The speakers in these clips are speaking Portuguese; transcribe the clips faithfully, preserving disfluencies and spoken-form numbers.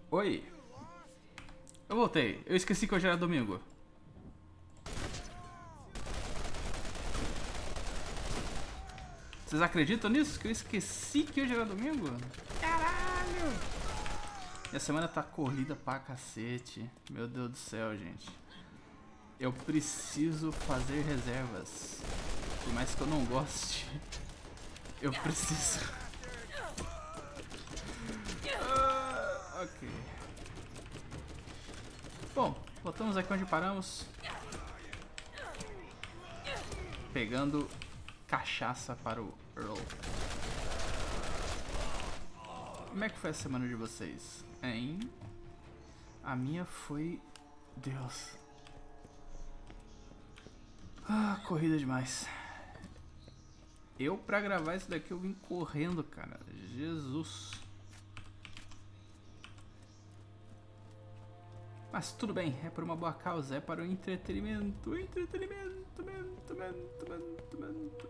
Oi. Eu voltei. Eu esqueci que hoje era domingo. Vocês acreditam nisso? Que eu esqueci que hoje era domingo? Caralho! Minha semana tá corrida pra cacete. Meu Deus do céu, gente. Eu preciso fazer reservas. Por mais que eu não goste, eu preciso. Ah, ok. Bom, voltamos aqui onde paramos. Pegando cachaça para o Earl. Como é que foi a semana de vocês? Hein? A minha foi... Deus. Ah, corrida demais. Eu, pra gravar isso daqui, eu vim correndo, cara. Jesus. Mas tudo bem, é por uma boa causa, é para o entretenimento. Entretenimento, mento, mento, mento, mento.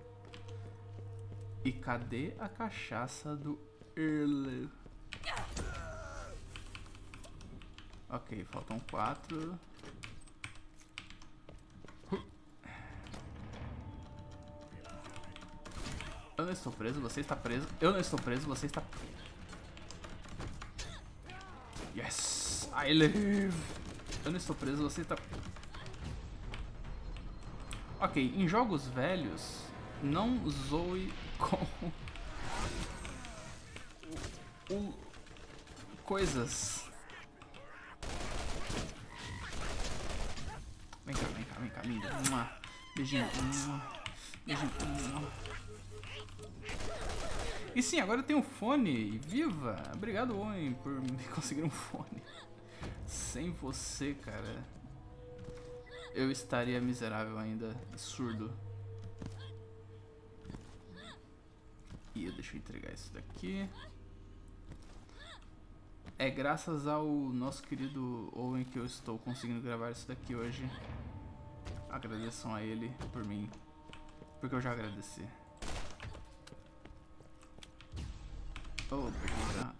E cadê a cachaça do Earl? Ok, faltam quatro. Eu não estou preso, você está preso. Eu não estou preso, você está... Yes, I live. Eu não estou preso, você está... Ok, em jogos velhos, não zoe com... o, o, coisas. Vem cá, vem cá, vem cá, linda. Uma, beijinho. Uma, beijinho. Uma. E sim, agora eu tenho um fone. Viva! Obrigado, homem, por me conseguir um fone. Sem você, cara, eu estaria miserável ainda, surdo. E deixa eu entregar isso daqui. É graças ao nosso querido Owen que eu estou conseguindo gravar isso daqui hoje. Agradeçam a ele por mim, porque eu já agradeci. Oh, peguei já.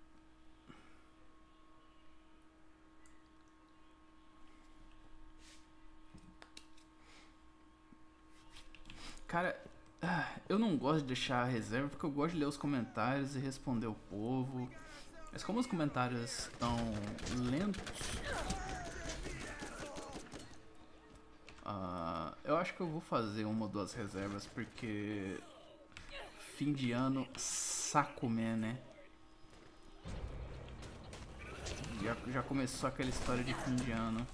Cara, eu não gosto de deixar a reserva porque eu gosto de ler os comentários e responder o povo. Mas como os comentários estão lentos, uh, eu acho que eu vou fazer uma ou duas reservas porque fim de ano saco, man, né? Já, já começou aquela história de fim de ano.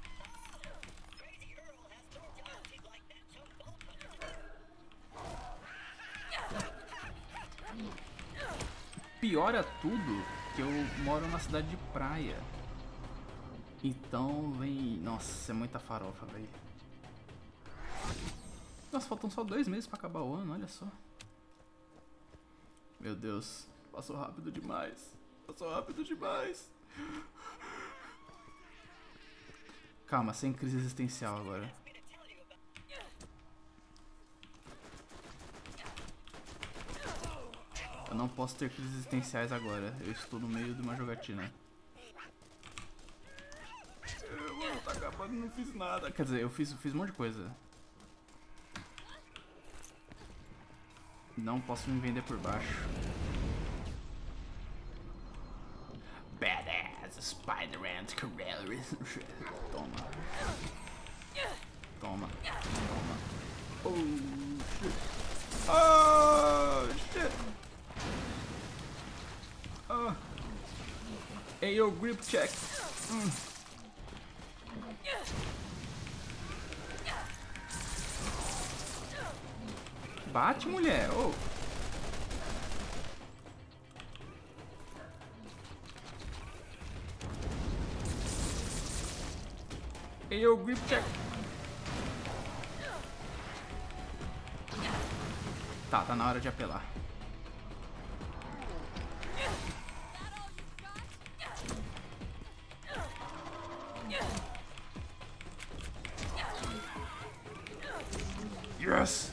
Piora tudo que eu moro na cidade de praia. Então vem... Nossa, é muita farofa, velho. Nossa, faltam só dois meses pra acabar o ano, olha só. Meu Deus, passou rápido demais. Passou rápido demais. Calma, sem crise existencial agora. Eu não posso ter crises existenciais agora. Eu estou no meio de uma jogatina. Eu tá acabando, não fiz nada. Quer dizer, eu fiz, fiz um monte de coisa. Não posso me vender por baixo. Badass Spider-Man Toma. Toma. Toma. Oh, shit. Oh, shit. Oh. Hey, yo, grip check. Mm. Bate, mulher. Oh. Hey, yo, grip check. Tá, tá na hora de apelar. Yes!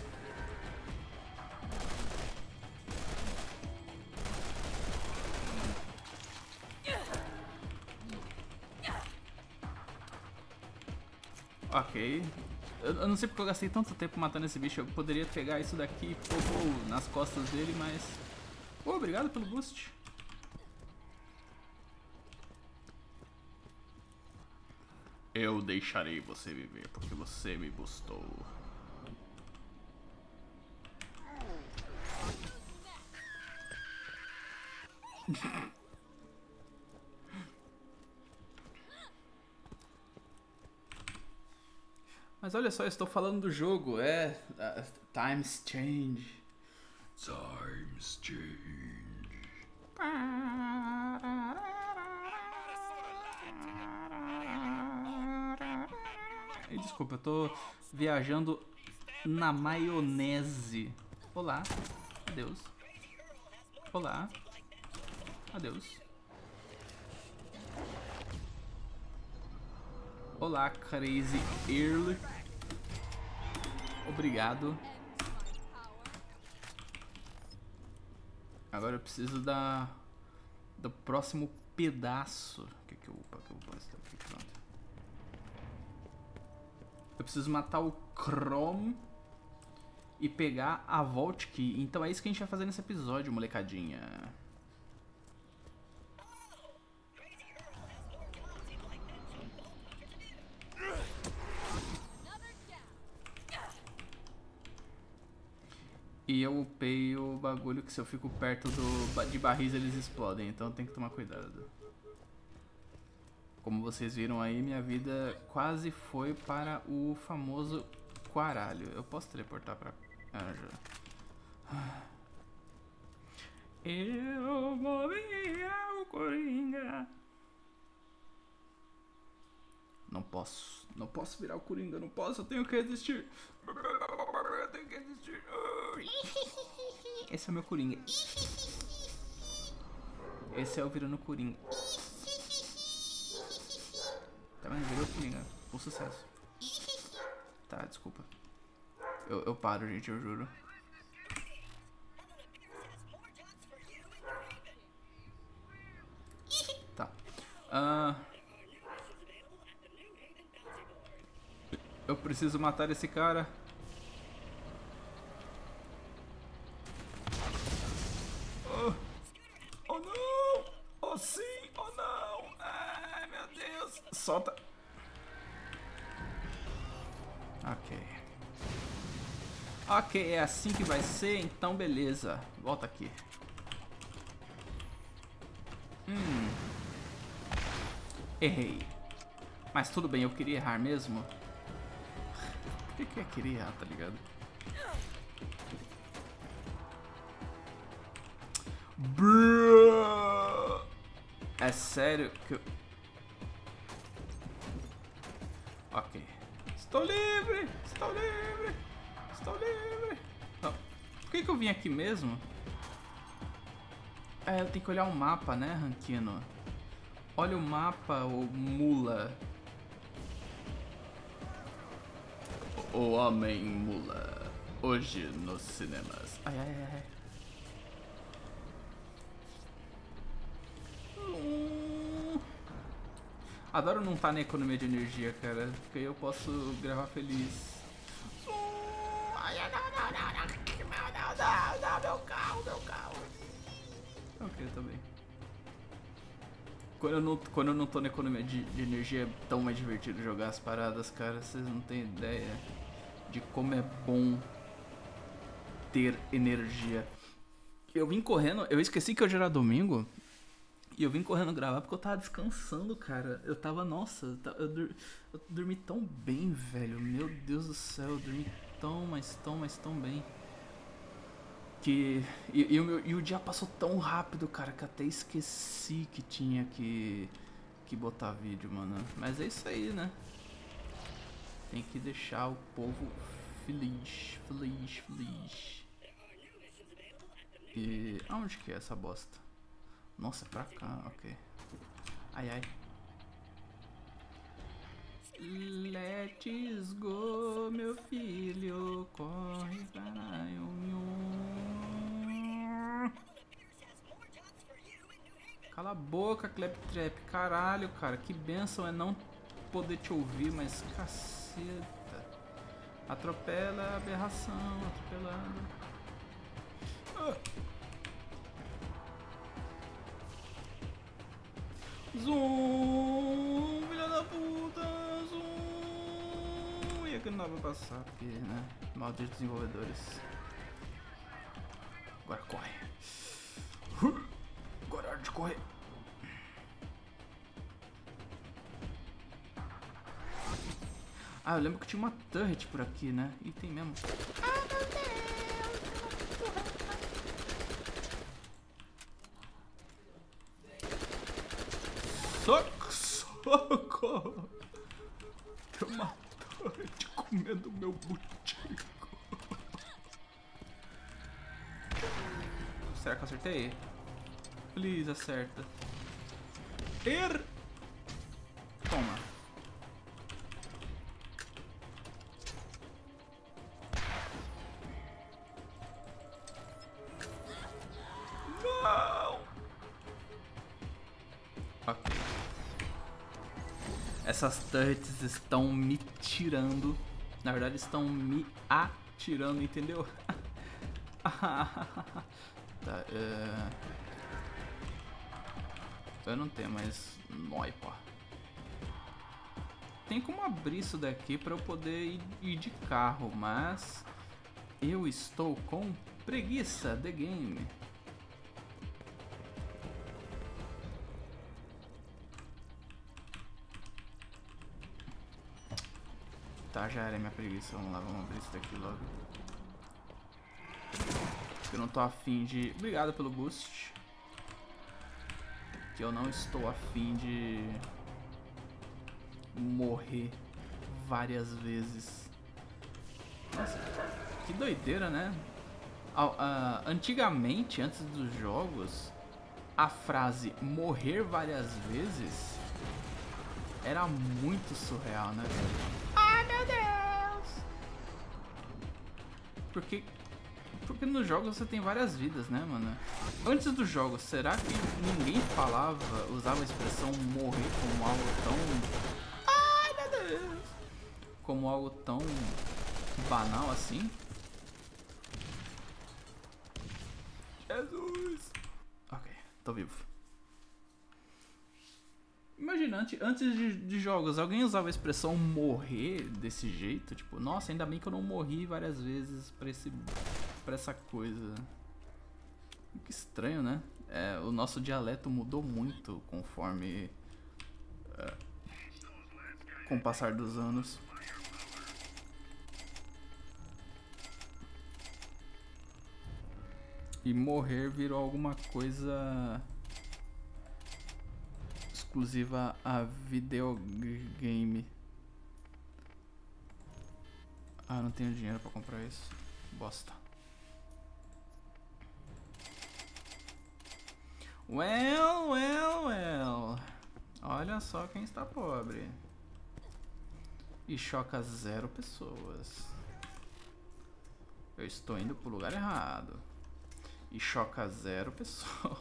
Ok. Eu, eu não sei porque eu gastei tanto tempo matando esse bicho. Eu poderia pegar isso daqui e pôr nas costas dele, mas... Oh, obrigado pelo boost. Eu deixarei você viver, porque você me boostou. Mas olha só, eu estou falando do jogo, é... Uh, times change. Times change. E desculpa, eu tô viajando na maionese. Olá, adeus. Olá, adeus. Olá, Crazy Earl. Obrigado. Agora eu preciso da do próximo pedaço. O que que eu upa? Que eu vou pôr aqui, pronto. Eu preciso matar o Chrome e pegar a Vault Key. Então é isso que a gente vai fazer nesse episódio, molecadinha. E eu upei o bagulho que se eu fico perto do, de barris eles explodem, então tem que tomar cuidado. Como vocês viram aí, minha vida quase foi para o famoso quaralho. Eu posso teleportar pra... Ah, já. Eu vou virar o Coringa. Não posso, não posso virar o Coringa, não posso, eu tenho que resistir. Eu tenho que resistir. Esse é o meu Coringa. Esse é o virando Coringa. Tá vendo? Virou Coringa. Com sucesso. Tá, desculpa. Eu, eu paro, gente, eu juro. Tá. Ah... Eu preciso matar esse cara. Oh, oh não! Oh sim! Oh não! Ai meu Deus! Solta! Ok. Ok, é assim que vai ser, então beleza. Volta aqui. Hum. Errei. Mas tudo bem, eu queria errar mesmo. Por que que eu queria errar, tá ligado? Bro! É sério que eu... Ok. Estou livre! Estou livre! Estou livre! Oh. Por que que eu vim aqui mesmo? É, eu tenho que olhar o mapa, né, Ranquino? Olha o mapa, ô mula. O Homem Mula. Hoje nos cinemas. Ai, ai, ai. Hum. Adoro não estar na economia de energia, cara. Porque aí eu posso gravar feliz. Hum. Ai, não, não, não, não. Não, não, não, não, meu carro, meu carro. Ok, tá bem. Quando eu não, quando eu não tô na economia de, de energia é tão mais divertido jogar as paradas, cara. Vocês não têm ideia de como é bom ter energia. Eu vim correndo, eu esqueci que hoje era domingo. E eu vim correndo gravar porque eu tava descansando, cara. Eu tava, nossa, eu, tava, eu, dur, eu dormi tão bem, velho. Meu Deus do céu, eu dormi tão, mas tão, mas tão bem. Que, e, e, o meu, e o dia passou tão rápido, cara, que até esqueci que tinha que, que botar vídeo, mano. Mas é isso aí, né? Tem que deixar o povo feliz, feliz, feliz. E aonde que é essa bosta? Nossa, é pra cá, ok. Ai, ai. Let's go, meu filho, corre, caralho. Cala a boca, Claptrap. Caralho, cara, que benção é não poder te ouvir, mas caceta. Atropela a aberração, atropelando. Ah. Zoom, filha da puta, zoom. E aqui não dá pra passar, porque, né? Malditos desenvolvedores. Agora corre. Agora é hora de correr. Ah, eu lembro que tinha uma turret por aqui, né? E tem mesmo. Ah, meu Deus! Socorro! Socorro! Tem uma turret comendo meu butico. Será que eu acertei? Please, acerta. Er... Toma. Não! Ok. Essas turrets estão me tirando. Na verdade, estão me atirando, entendeu? Tá, é... eu não tenho mais noipa. Tem como abrir isso daqui para eu poder ir, ir de carro, mas eu estou com preguiça de game. Tá, já era minha preguiça. Vamos lá, vamos abrir isso daqui logo. Eu não tô afim de... Obrigado pelo boost. Que eu não estou afim de morrer várias vezes. Nossa, que doideira, né? Uh, uh, antigamente, antes dos jogos, a frase morrer várias vezes era muito surreal, né, velho? Ai, meu Deus! Porque... Porque nos jogos você tem várias vidas, né, mano? Antes dos jogos, será que ninguém falava, usava a expressão morrer como algo tão... Ai, meu Deus! Como algo tão banal assim? Jesus! Ok, tô vivo. Imagina, antes, antes de, de jogos, alguém usava a expressão morrer desse jeito? Tipo, nossa, ainda bem que eu não morri várias vezes pra esse... pra essa coisa. Que estranho, né? É, o nosso dialeto mudou muito conforme é, com o passar dos anos. E morrer virou alguma coisa exclusiva a videogame. Ah, não tenho dinheiro pra comprar isso. Bosta. Well, well, well. Olha só quem está pobre. E choca zero pessoas. Eu estou indo pro lugar errado. E choca zero pessoas.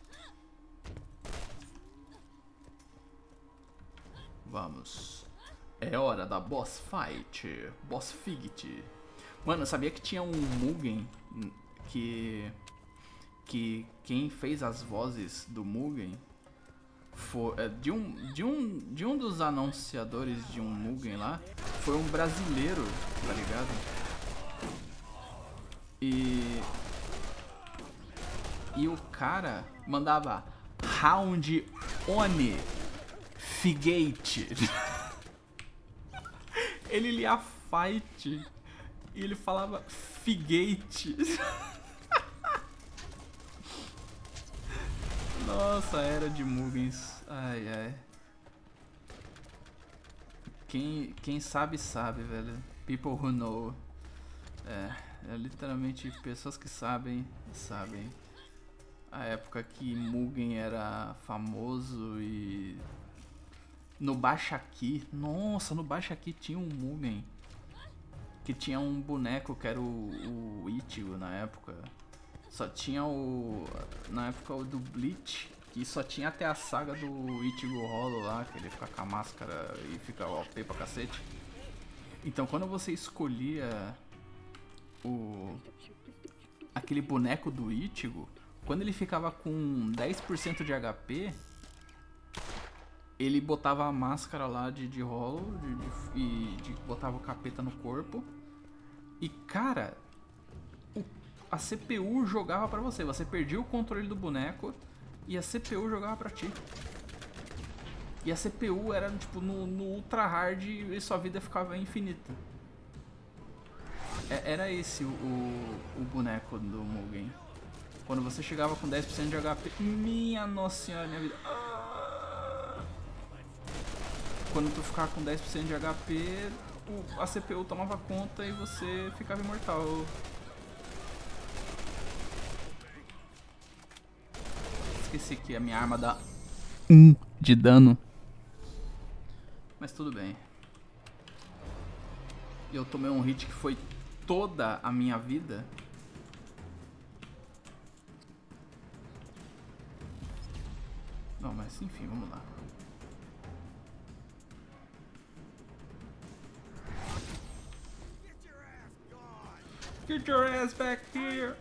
Vamos. É hora da boss fight. Boss fight. Mano, eu sabia que tinha um Mugen que... que quem fez as vozes do Mugen foi é, de um de um de um dos anunciadores de um Mugen lá, foi um brasileiro, tá ligado? E e o cara mandava Round One Figate. Ele lia fight e ele falava Figate. Nossa, era de Mugens. Ai, ai. Quem, quem sabe, sabe, velho. People who know. É, é literalmente pessoas que sabem, sabem. A época que Mugen era famoso e... No Baixa Aqui. Nossa, no Baixa Aqui tinha um Mugen. Que tinha um boneco que era o, o Ichigo na época. Só tinha o... Na época o do Bleach, Que só tinha até a saga do Ichigo Hollow lá, que ele fica com a máscara e fica O P pra cacete. Então quando você escolhia o aquele boneco do Ichigo, quando ele ficava com dez por cento de H P, ele botava a máscara lá de, de Hollow de, de, e de, botava o capeta no corpo. E cara, o, a C P U jogava pra você, você perdia o controle do boneco e a C P U jogava pra ti. E a C P U era tipo no, no ultra hard e sua vida ficava infinita. É, era esse o, o, o boneco do Mugen. Quando você chegava com dez por cento de H P, minha nossa senhora, minha vida. Ah! Quando tu ficava com dez por cento de H P, o, a C P U tomava conta e você ficava imortal. Esqueci que a minha arma dá um de dano. Mas tudo bem. Eu tomei um hit que foi toda a minha vida. Não, mas enfim, vamos lá. Get your ass back here!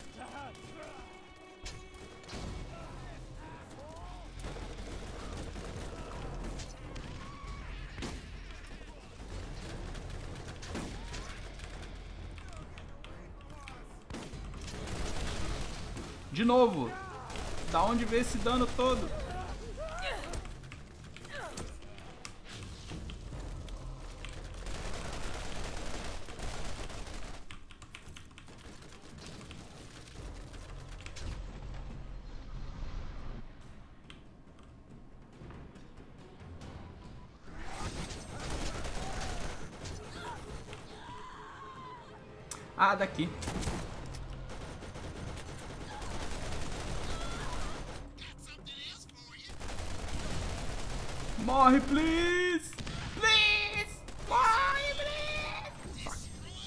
De novo! Da onde veio esse dano todo? Ah, daqui. Morre, please! Please! Morre, please! Fuck.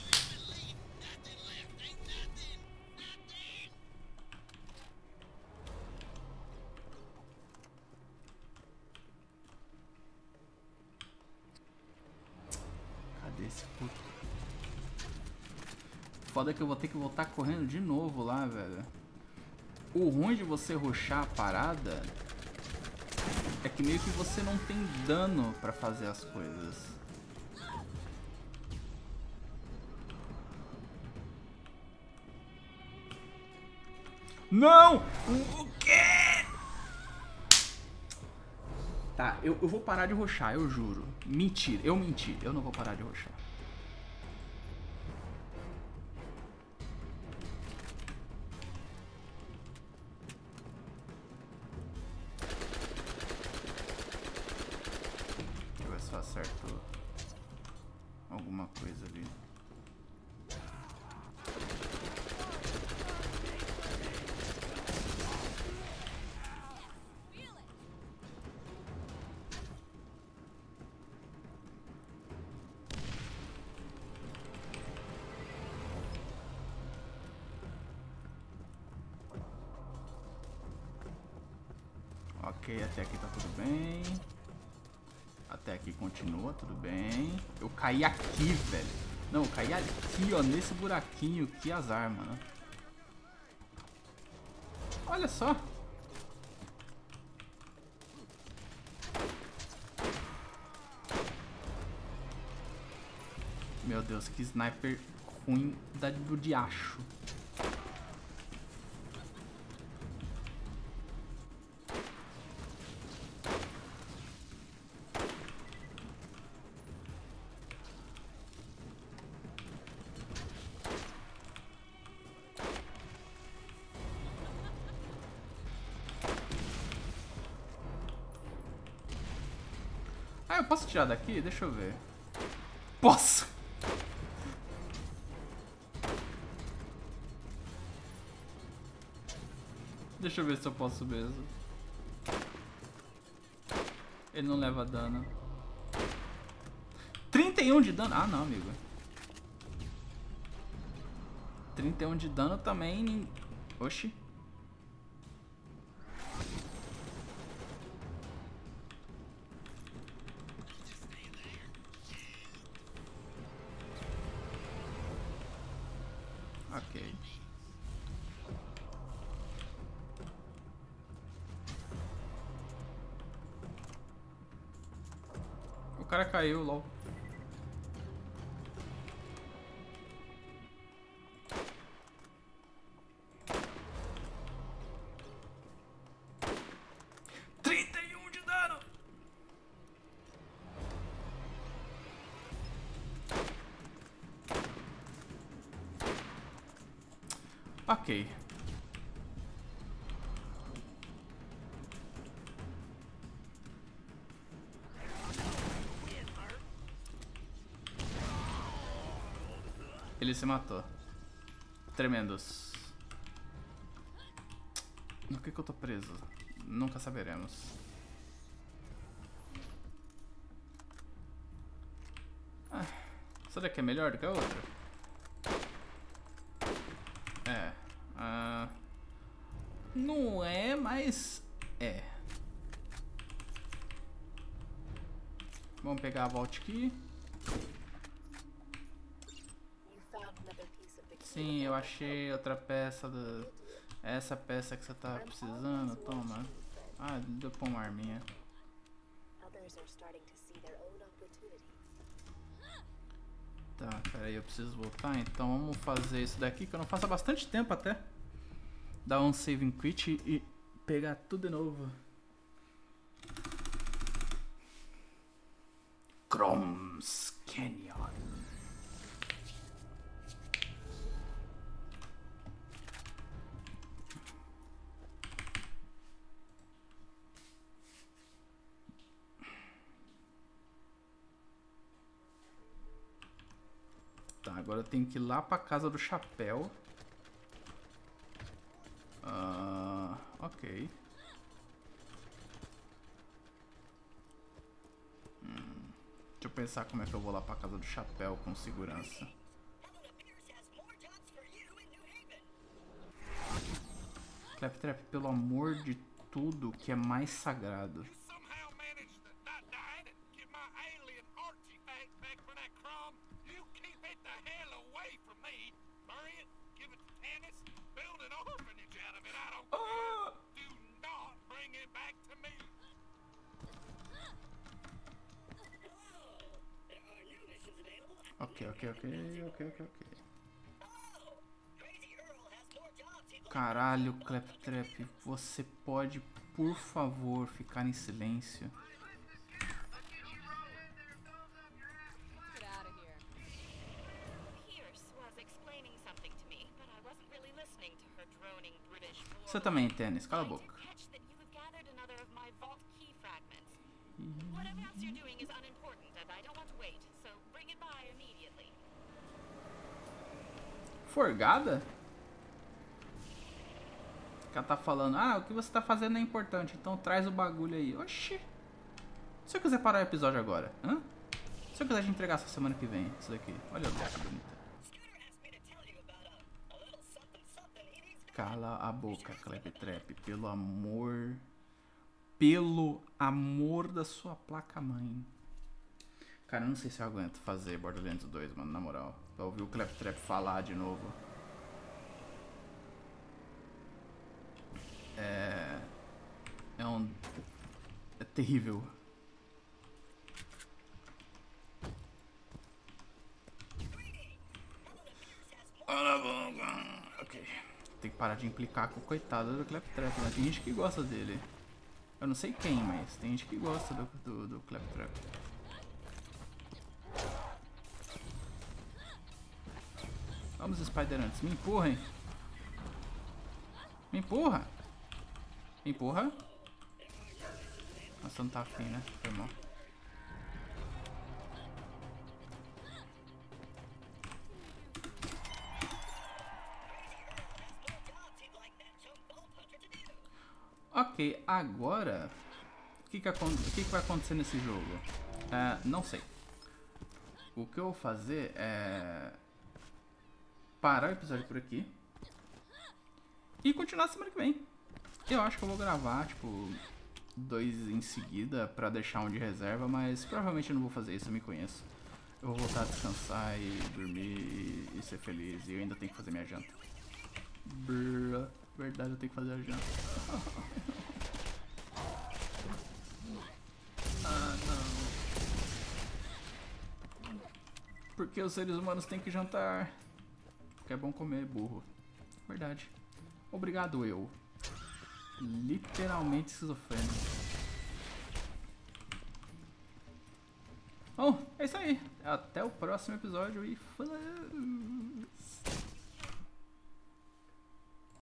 Cadê esse puto? Foda que eu vou ter que voltar correndo de novo lá, velho. O ruim de você rushar a parada é que meio que você não tem dano pra fazer as coisas. Não! O quê? Tá, eu, eu vou parar de rushar, eu juro. Mentira, eu menti, eu não vou parar de rushar. Acerto alguma coisa ali. Ok, até aqui tá tudo bem. Até aqui continua, tudo bem. Eu caí aqui, velho. Não, eu caí aqui, ó, nesse buraquinho. Que azar, mano. Olha só. Meu Deus, que sniper ruim da do diacho. Ah, eu posso tirar daqui? Deixa eu ver. Posso! Deixa eu ver se eu posso mesmo. Ele não leva dano. trinta e um de dano? Ah, não, amigo. trinta e um de dano também. Oxi. O cara caiu, lol. trinta e um de dano! Ok. Ele se matou. Tremendos. No que que eu tô preso? Nunca saberemos. Ah, essa daqui é melhor do que a outra? É. Ah, não é, mas é. Vamos pegar a Vault Key. Sim, eu achei outra peça do... Essa peça que você tá precisando, toma. Ah, deu pra uma arminha. Tá, peraí, eu preciso voltar, então vamos fazer isso daqui, que eu não faço há bastante tempo até. Dar um save and quit e pegar tudo de novo. Chrome's Canyon. Tá, agora eu tenho que ir lá pra casa do chapéu. Ah, ok. Hum, deixa eu pensar como é que eu vou lá pra casa do chapéu com segurança. Claptrap, pelo amor de tudo que é mais sagrado. Ok, ok, ok, ok, ok, ok. Caralho, Claptrap, você pode, por favor, ficar em silêncio? Você também, Tennis, cala a boca. Forgada? Ela tá falando, ah, o que você tá fazendo é importante, então traz o bagulho aí. Oxi. Se eu quiser parar o episódio agora, hã? Se eu quiser te entregar essa semana que vem, isso daqui. Olha que bonita. Cala a boca, Claptrap, pelo amor... Pelo amor da sua placa-mãe. Cara, eu não sei se eu aguento fazer Borderlands dois, mano, na moral. Pra ouvir o Claptrap falar de novo. É... É um... É terrível. Ok. Tem que parar de implicar com o coitado do Claptrap, né? Tem gente que gosta dele. Eu não sei quem, mas tem gente que gosta do, do, do Claptrap. Vamos, Spider-Ants, me empurrem. Me empurra. Me empurra. Nossa, não tá afim, né? Foi mal. Ok, agora... O que que, o que que vai acontecer nesse jogo? É, não sei. O que eu vou fazer é... parar o episódio por aqui. E continuar semana que vem. Eu acho que eu vou gravar, tipo... dois em seguida pra deixar um de reserva, mas provavelmente eu não vou fazer isso, eu me conheço. Eu vou voltar a descansar e dormir e, e ser feliz. E eu ainda tenho que fazer minha janta. Brrr, verdade, eu tenho que fazer a janta. Ah, não. Porque os seres humanos têm que jantar. Porque é bom comer, burro. Verdade. Obrigado, eu. Literalmente esquizofrênico. Bom, é isso aí. Até o próximo episódio e falou!